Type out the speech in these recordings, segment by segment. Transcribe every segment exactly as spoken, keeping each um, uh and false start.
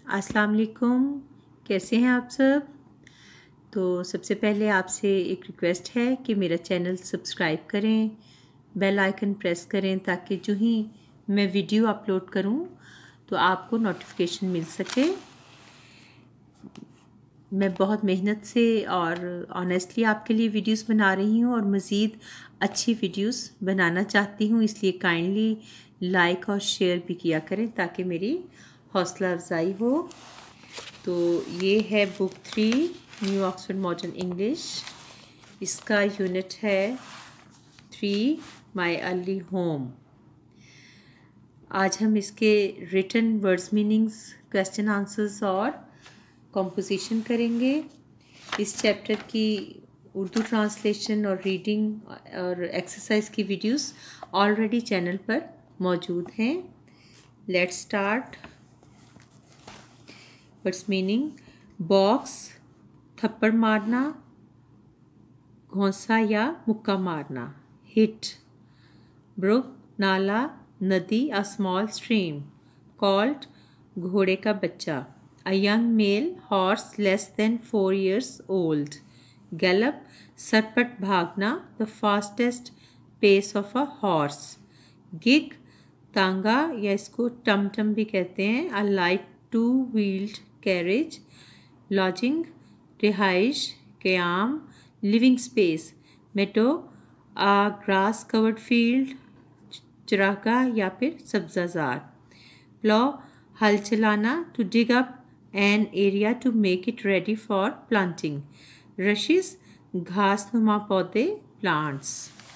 अस्सलाम वालेकुम, कैसे हैं आप सब। तो सबसे पहले आपसे एक रिक्वेस्ट है कि मेरा चैनल सब्सक्राइब करें, बेल आइकन प्रेस करें ताकि जो ही मैं वीडियो अपलोड करूं तो आपको नोटिफिकेशन मिल सके। मैं बहुत मेहनत से और ऑनेस्टली आपके लिए वीडियोस बना रही हूं और मज़ीद अच्छी वीडियोस बनाना चाहती हूं, इसलिए काइंडली लाइक और शेयर भी किया करें ताकि मेरी हौसला अफजाई हो। तो ये है book three, new Oxford modern English. इसका यूनिट है थ्री, माई अर्ली होम। आज हम इसके written words meanings, question answers और कॉम्पोजिशन करेंगे। इस चैप्टर की उर्दू ट्रांसलेशन और रीडिंग और एक्सरसाइज की वीडियोस ऑलरेडी चैनल पर मौजूद हैं। Let's start. Words meaning: box, थप्पड़ मारना, घोंसा या मुक्का मारना। हिट, ब्रुक, नाला, नदी, अ स्मॉल स्ट्रीम। कॉल्ट, घोड़े का बच्चा। A young male horse less than four years old. Gallop, सरपट भागना, the fastest pace of a horse. Gig, तांगा या इसको टमटम भी कहते हैं, a light two-wheeled carriage. Lodging, रिहाइश, क़याम. Living space, meadow, a grass covered field, चरागाह या फिर सब्ज़ाज़ार. Plow, हल चलाना, to dig up an area to make it ready for planting. Rushes, घास नुमा पौधे, plants.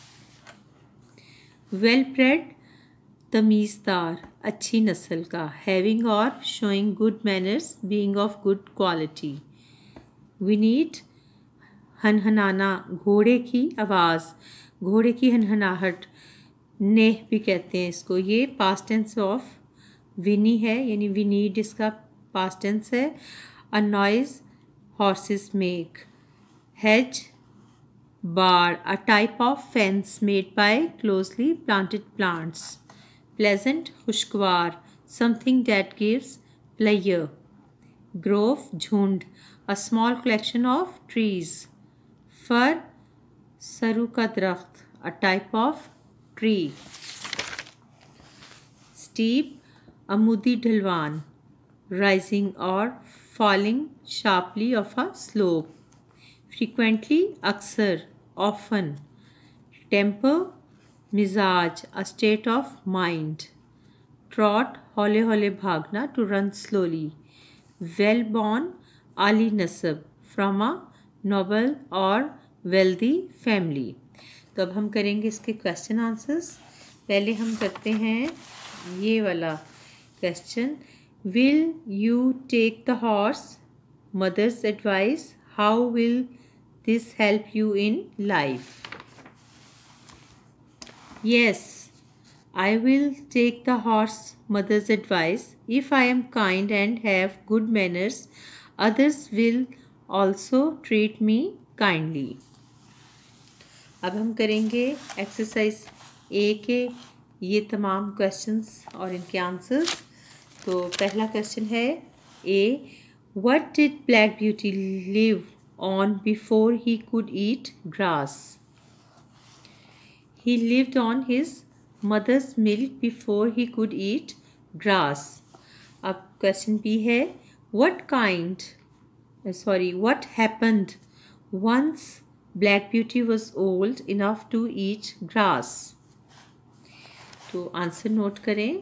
Well bred, तमीज़दार, अच्छी नस्ल का. Having or showing good manners, being of good quality. Whinnied, हनहनाना, घोड़े की आवाज़, घोड़े की हनहनाहट, नेह भी कहते हैं इसको। ये पास्ट टेंस ऑफ विनी है, यानी विनीड इसका पास्ट टेंस है। A noise horses make. Hedge, bar, a type of fence made by closely planted plants. Pleasant, खुशगवार, something that gives pleasure. Grove, झुंड, a small collection of trees. Fir, सरू का दरख्त, a type of tree. Steep, अमूदी ढलवान, rising or falling sharply of a slope. Frequently, अक्सर, often. Temper, मिजाज, a state of mind. Trot, हौले हौले भागना, to run slowly. Well born, आली नस्ब, from a noble or wealthy family. तो अब हम करेंगे इसके क्वेश्चन आंसर्स। पहले हम करते हैं ये वाला question, will you take the horse? Mother's advice. How will this help you in life? Yes, I will take the horse. Mother's advice. If I am kind and have good manners, others will also treat me kindly. अब हम करेंगे exercise ए के ये तमाम questions और इनके answers. तो पहला क्वेश्चन है A, what did Black Beauty live on before he could eat grass? He lived on his mother's milk before he could eat grass. अब क्वेश्चन बी है, what kind sorry what happened once Black Beauty was old enough to eat grass? तो answer note करें।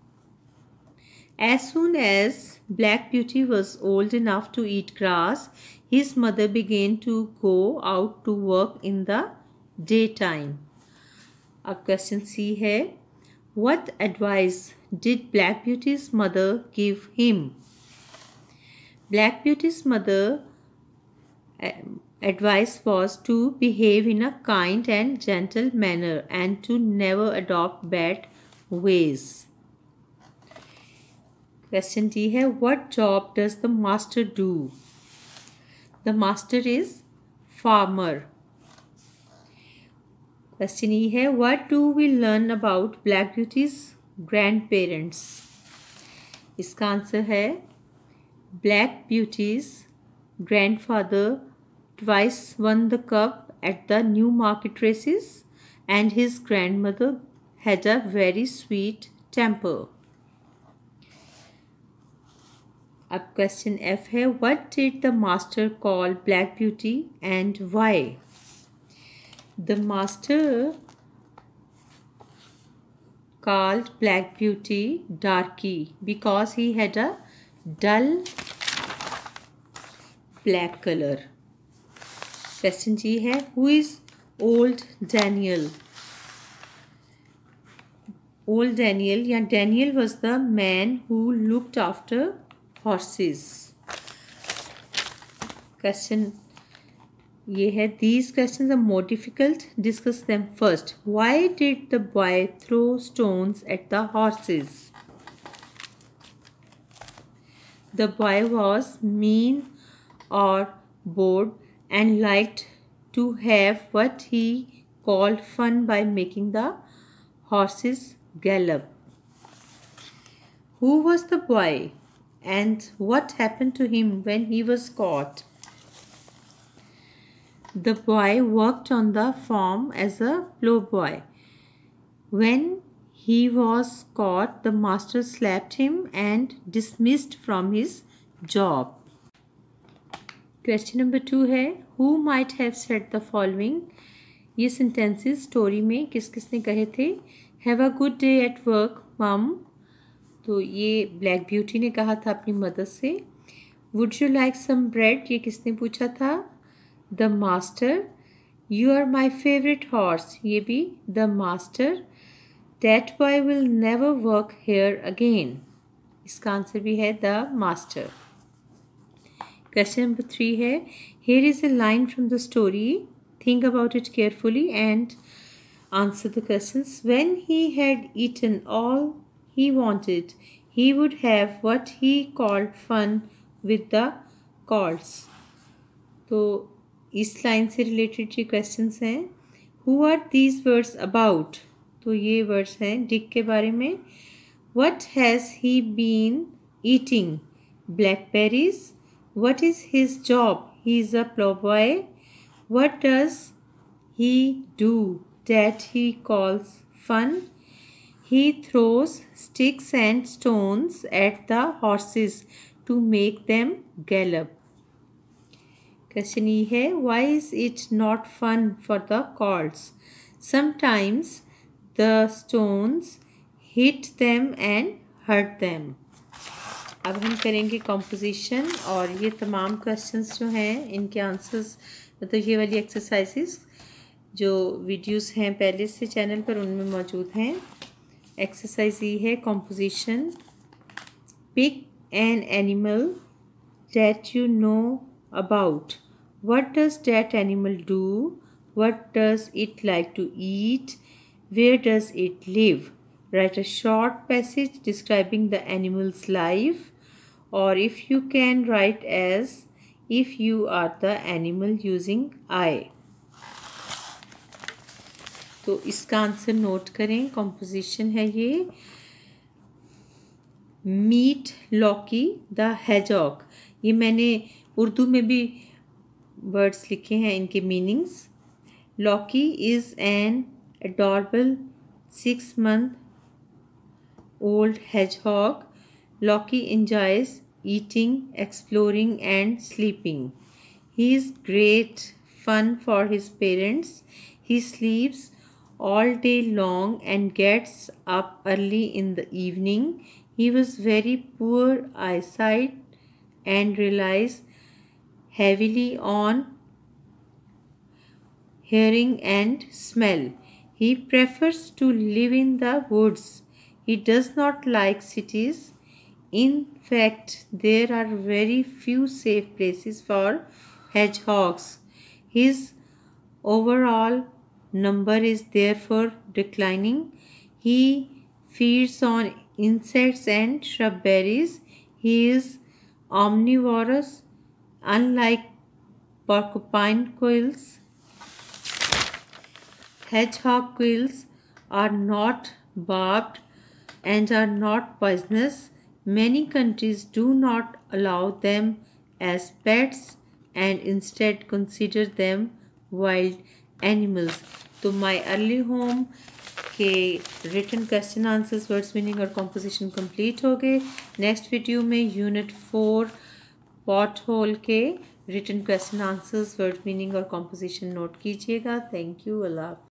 As soon as Black Beauty was old enough to eat grass, his mother began to go out to work in the daytime. अब question C है, What advice did Black Beauty's mother give him? Black Beauty's mother advice was to behave in a kind and gentle manner and to never adopt bad ways. Question D है, what job does the master do? The master is farmer. Question E है, what do we learn about Black Beauty's grandparents? इसका answer है, Black Beauty's grandfather twice won the cup at the Newmarket races, and his grandmother had a very sweet temper. अब question F है, what did the master call Black Beauty and why? The master called Black Beauty darky because he had a dull black color. Question G है, who is old Daniel? Old Daniel या Daniel was the man who looked after horses. Question ये है, these questions are more difficult. Discuss them first. Why did the boy throw stones at the horses? The boy was mean or bored and liked to have what he called fun by making the horses gallop. Who was the boy and what happened to him when he was caught? The boy worked on the farm as a ploughboy. When he was caught, the master slapped him and dismissed from his job. Question number two है, who might have said the following? ये sentences story में किस किसने कहे थे? Have a good day at work, mom. तो ये Black Beauty ने कहा था अपनी मदर से. Would you like some bread? ये किसने पूछा था? The master. You are my favorite horse. ये भी the master. That boy will never work here again. इसका आंसर भी है the master. Question number three है, here is a line from the story. Think about it carefully and answer the questions. When he had eaten all he wanted, he would have what he called fun with the colts. तो इस line से related जो questions हैं, who are these words about? तो ये words हैं Dick के बारे में. What has he been eating? Blackberries. What is his job? He is a ploughboy. What does he do that he calls fun? He throws sticks and stones at the horses to make them gallop. Question E है, why is it not fun for the colts? Sometimes the stones hit them and hurt them. अब हम करेंगे composition और ये तमाम questions जो हैं इनके answers, मतलब ये वाली exercises जो videos हैं पहले से channel पर उनमें मौजूद हैं. Exercise E है composition. Pick an animal that you know about. What does that animal do? What does it like to eat? Where does it live? Write a short passage describing the animal's life, or if you can, write as if you are the animal using I. तो इसका answer note करें. Composition है ये. Meet Lockie the hedgehog. ये मैंने उर्दू में भी words लिखे हैं, इनके meanings. Lockie is an adorable six month old hedgehog. Loki enjoys eating, exploring and sleeping. He is great fun for his parents. He sleeps all day long and gets up early in the evening. He was very poor eyesight and relies heavily on hearing and smell. He prefers to live in the woods. He does not like cities. In fact, there are very few safe places for hedgehogs. His overall number is therefore declining. He feeds on insects and shrub berries. He is omnivorous, unlike porcupine quills. Hedgehog quills are not barbed and are not poisonous. Many countries do not allow them as pets and instead consider them wild animals. तो my early home के written question answers words meaning और composition complete हो गए. Next video में unit four pot hole के written question answers words meaning और composition note कीजिएगा. Thank you. Allah.